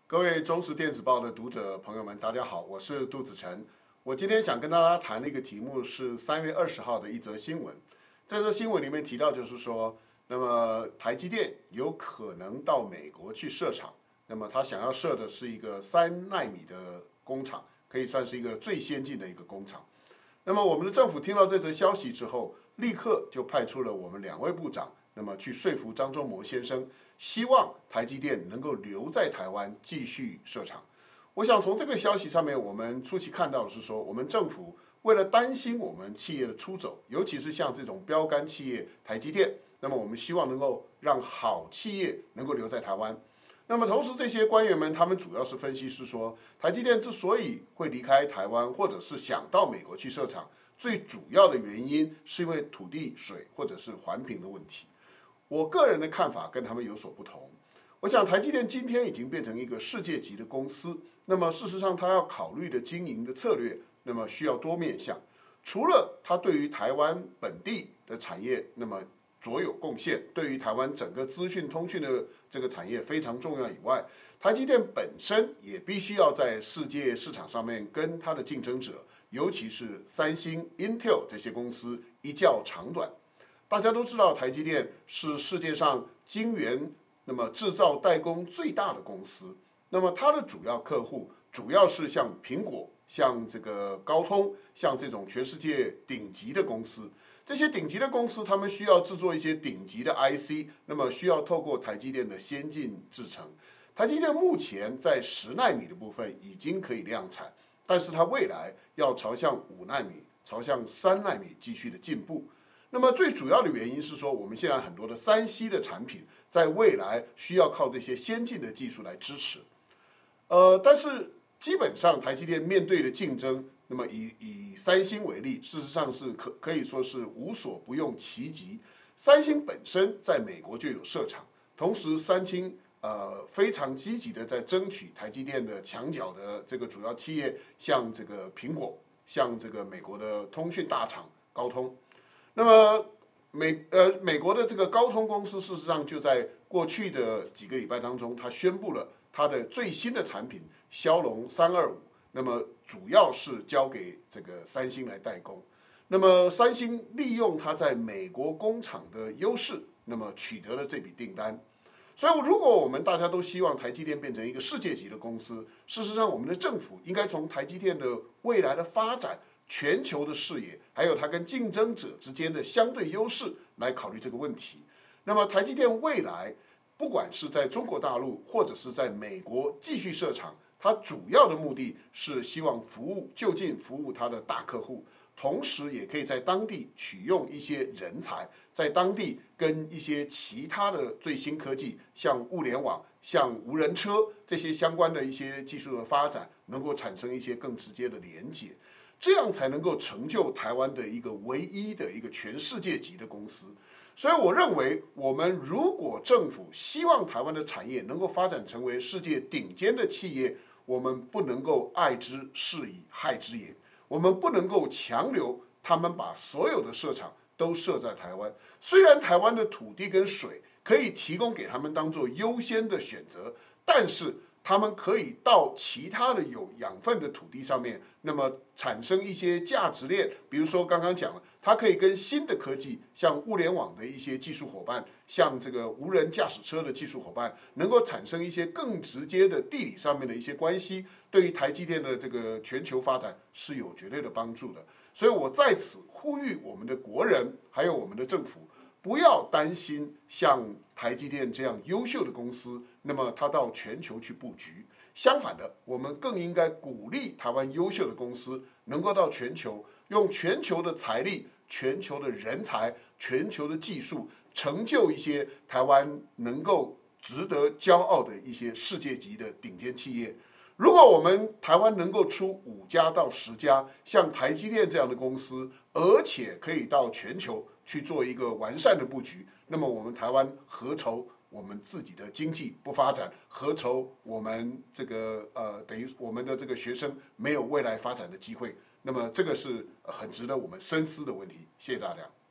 各位中时电子报的读者朋友们，大家好，我是杜子成。我今天想跟大家谈的一个题目是3月20号的一则新闻。在这新闻里面提到，就是说，那么台积电有可能到美国去设厂，那么他想要设的是一个3奈米的工厂，可以算是一个最先进的一个工厂。那么我们的政府听到这则消息之后，立刻就派出了我们2位部长，那么去说服张忠谋先生，希望台积电能够留在台湾继续设厂。我想从这个消息上面，我们初期看到的是说，我们政府为了担心我们企业的出走，尤其是像这种标杆企业台积电，那么我们希望能够让好企业能够留在台湾。那么同时，这些官员们他们主要是分析是说，台积电之所以会离开台湾，或者是想到美国去设厂，最主要的原因是因为土地、水或者是环评的问题。我个人的看法跟他们有所不同。我想台积电今天已经变成一个世界级的公司，那么事实上它要考虑的经营的策略，那么需要多面向。除了它对于台湾本地的产业那么卓有贡献，对于台湾整个资讯通讯的这个产业非常重要以外，台积电本身也必须要在世界市场上面跟它的竞争者，尤其是三星、Intel 这些公司一较长短。大家都知道，台积电是世界上晶圆那么制造代工最大的公司。那么它的主要客户主要是像苹果、像这个高通、像这种全世界顶级的公司。这些顶级的公司，他们需要制作一些顶级的 IC， 那么需要透过台积电的先进制程。台积电目前在10奈米的部分已经可以量产，但是它未来要朝向5奈米、朝向3奈米继续的进步。那么最主要的原因是说，我们现在很多的3C 的产品，在未来需要靠这些先进的技术来支持。但是基本上台积电面对的竞争，那么以三星为例，事实上是可以说是无所不用其极。三星本身在美国就有设厂，同时三星非常积极的在争取台积电的墙角的这个主要企业，像这个苹果，像这个美国的通讯大厂高通。那么美国的这个高通公司，事实上就在过去的几个礼拜当中，它宣布了它的最新的产品骁龙325，那么主要是交给这个三星来代工。那么三星利用它在美国工厂的优势，那么取得了这笔订单。所以如果我们大家都希望台积电变成一个世界级的公司，事实上我们的政府应该从台积电的未来的发展、全球的视野，还有它跟竞争者之间的相对优势来考虑这个问题。那么台积电未来不管是在中国大陆或者是在美国继续设厂，它主要的目的是希望就近服务它的大客户，同时也可以在当地取用一些人才，在当地跟一些其他的最新科技，像物联网、像无人车这些相关的一些技术的发展，能够产生一些更直接的连结。这样才能够成就台湾的一个唯一的一个全世界级的公司。所以我认为，我们如果政府希望台湾的产业能够发展成为世界顶尖的企业，我们不能够爱之是以害之也。我们不能够强留他们把所有的设厂都设在台湾。虽然台湾的土地跟水可以提供给他们当做优先的选择，但是他们可以到其他的有养分的土地上面，那么产生一些价值链。比如说刚刚讲了，它可以跟新的科技，像物联网的一些技术伙伴，像这个无人驾驶车的技术伙伴，能够产生一些更直接的地理上面的一些关系，对于台积电的这个全球发展是有绝对的帮助的。所以我在此呼吁我们的国人，还有我们的政府，不要担心像台积电这样优秀的公司，那么它到全球去布局。相反的，我们更应该鼓励台湾优秀的公司能够到全球，用全球的财力、全球的人才、全球的技术，成就一些台湾能够值得骄傲的一些世界级的顶尖企业。如果我们台湾能够出5家到10家像台积电这样的公司，而且可以到全球去做一个完善的布局，那么我们台湾何愁我们自己的经济不发展？何愁我们这个等于我们的这个学生没有未来发展的机会？那么这个是很值得我们深思的问题。谢谢大家。